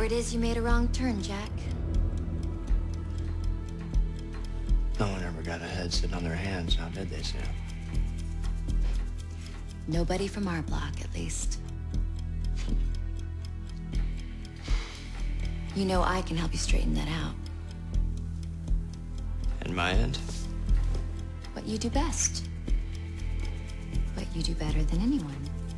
Word is you made a wrong turn, Jack. No one ever got ahead sitting on their hands, now did they, Sam? Nobody from our block, at least. You know I can help you straighten that out. And my end? What you do best. What you do better than anyone.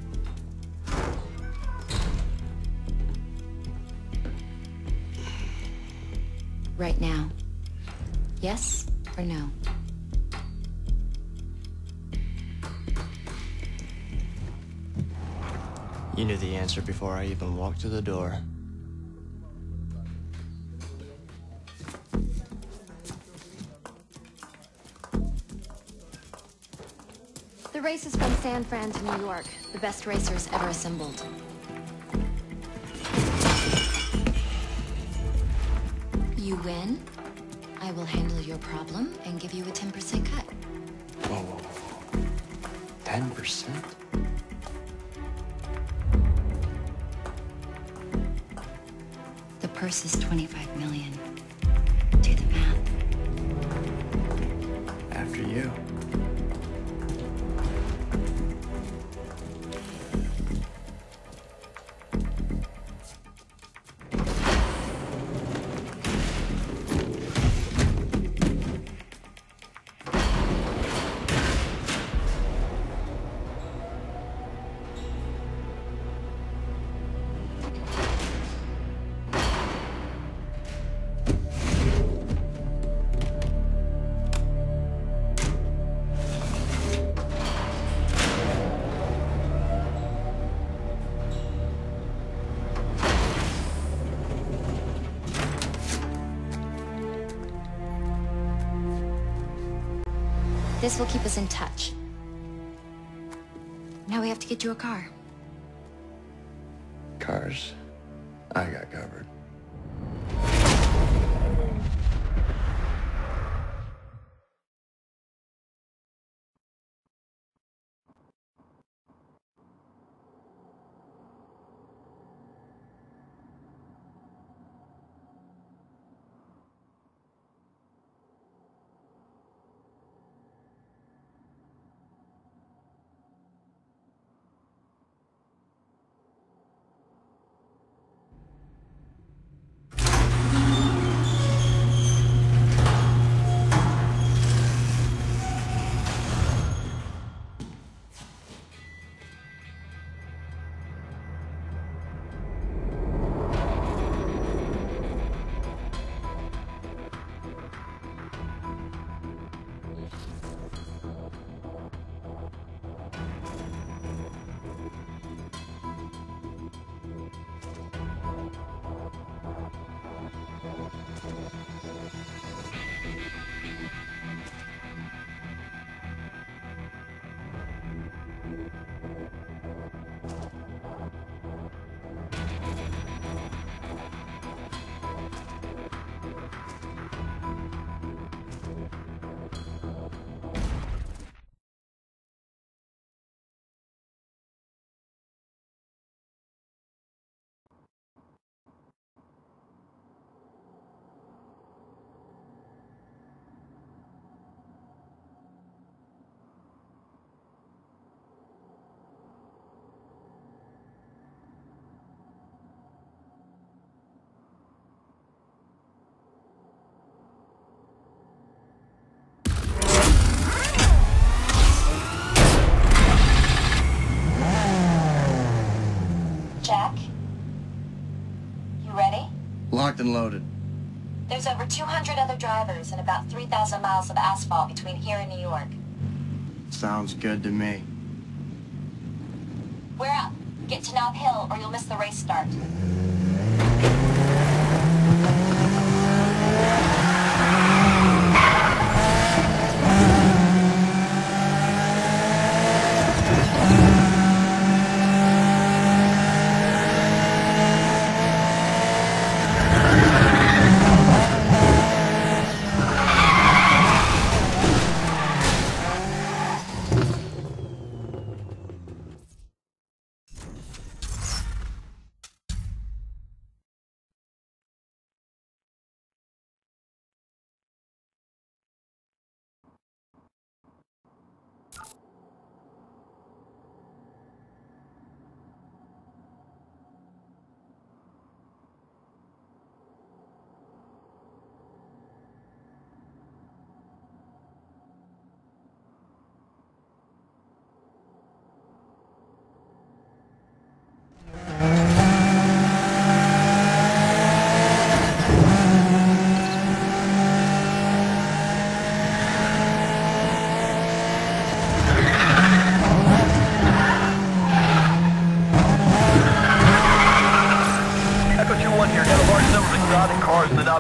Right now. Yes or no? You knew the answer before I even walked through the door. The race is from San Fran to New York. The best racers ever assembled. You win, I will handle your problem and give you a 10% cut. Whoa, whoa, whoa. 10%? The purse is 25 million. Do the math. After you. This will keep us in touch. Now we have to get you a car. Cars, I got covered. Jack? You ready? Locked and loaded. There's over 200 other drivers and about 3,000 miles of asphalt between here and New York. Sounds good to me. We're up. Get to Nob Hill or you'll miss the race start.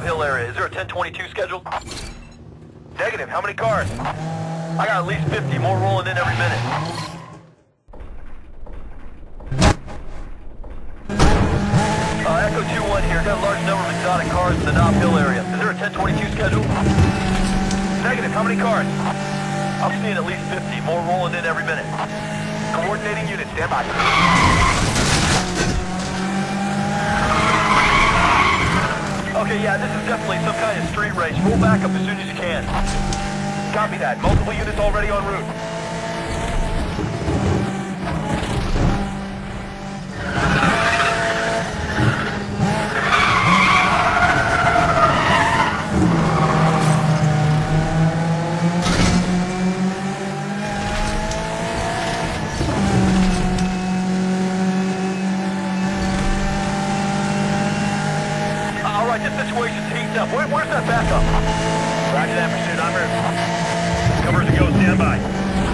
Nob Hill area. Is there a 1022 scheduled? Negative. How many cars? I got at least 50. More rolling in every minute. Echo 2-1 here. Got a large number of exotic cars in the Nob Hill area. Is there a 1022 scheduled? Negative. How many cars? I'm seeing at least 50. More rolling in every minute. Coordinating unit. Stand by. Okay, yeah, this is definitely some kind of street race. Roll back up as soon as you can. Copy that. Multiple units already en route. Where's that backup? Roger that, pursuit. En route. Cover as it goes. Stand by.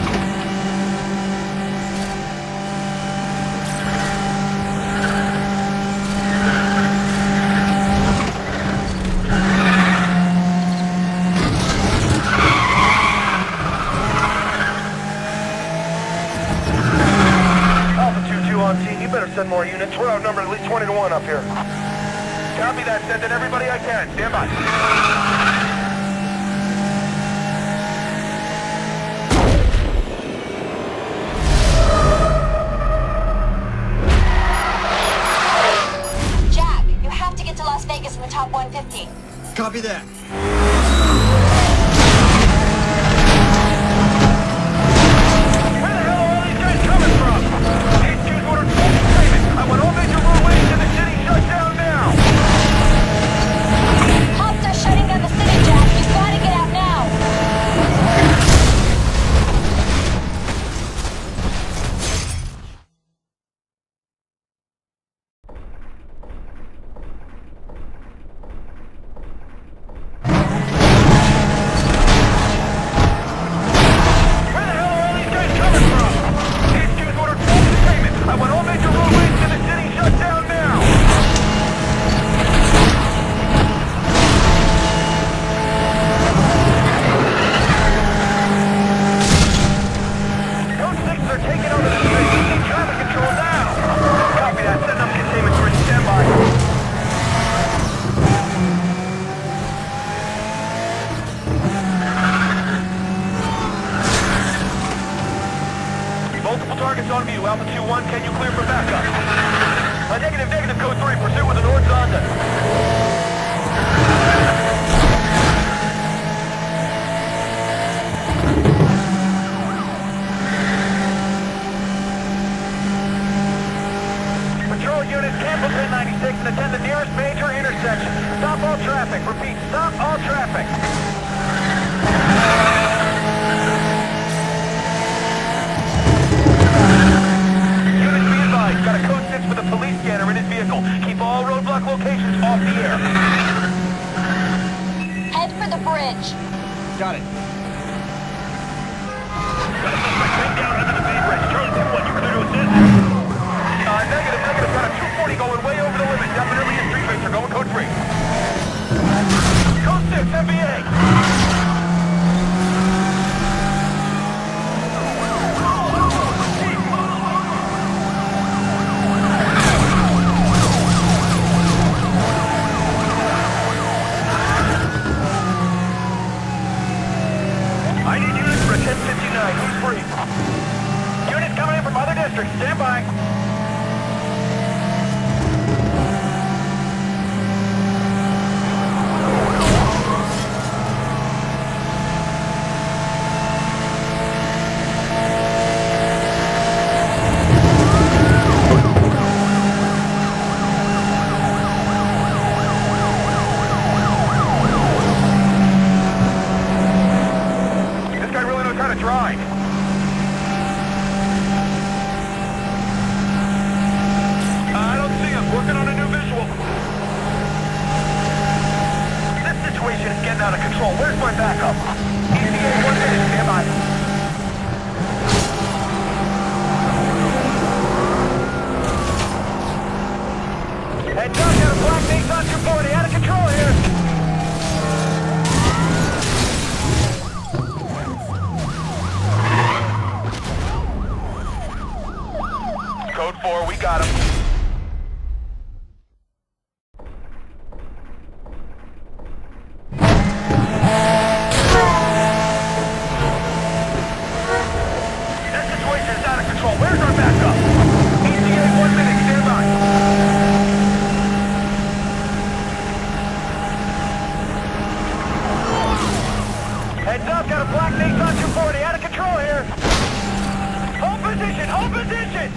Alpha 2-2 on scene. You better send more units. We're outnumbered at least 20 to 1 up here. Copy that. Sending everybody I can. Stand by. Jack, you have to get to Las Vegas in the top 150. Copy that. Where the hell are all these guys coming from? HQ's ordered full containment. I want all major roadways in the city shut down now. Hops are shutting down the city, Jack. You've got to get out now. Where the hell are all these guys coming from? HQ's ordered full containment. I want all major roadways in the city shut down now. Code 6 are taking over the street. We need traffic control now. Copy that. Send up containment bridge. Stand by. Multiple targets on view. Alpha 2-1, can you clear for backup? Negative, negative, code 3. Pursuit with an Orange Honda. Patrol units, cancel 1096 and attend the nearest major intersection. Stop all traffic. Repeat, stop all traffic. Units be advised, got a code 6 with a police scanner in his vehicle. Keep all roadblock locations off the air. Head for the bridge. Got it. Got a suspect pinned down under the main bridge. Charlie 2-1, you clear to assist? Negative, negative. Got a 240 going way over the limit. Definitely a street racer. Going code 3. Code 6, MVA. I need units for a 1059. Who's free? Units coming in from other districts. Stand by. This guy really knows how to drive. 4, we got him. That situation is out of control. Where's our backup? ETA 1 minute, stand by. Heads up, got a black Nissan 240 out of control here. Hold position, hold position!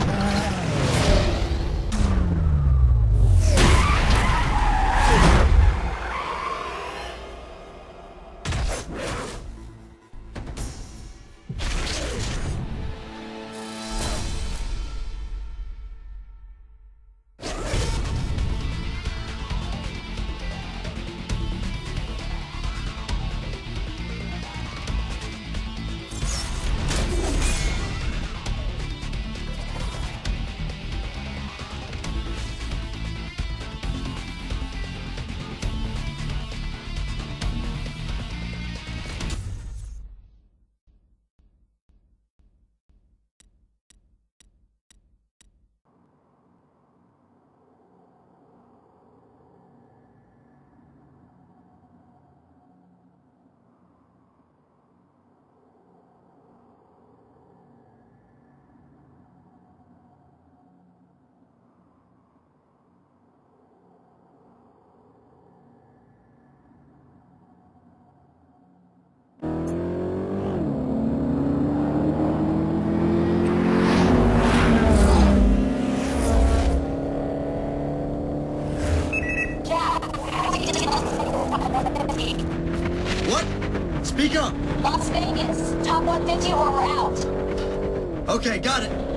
What? Speak up. Las Vegas. Top 150 or we're out. Okay, got it.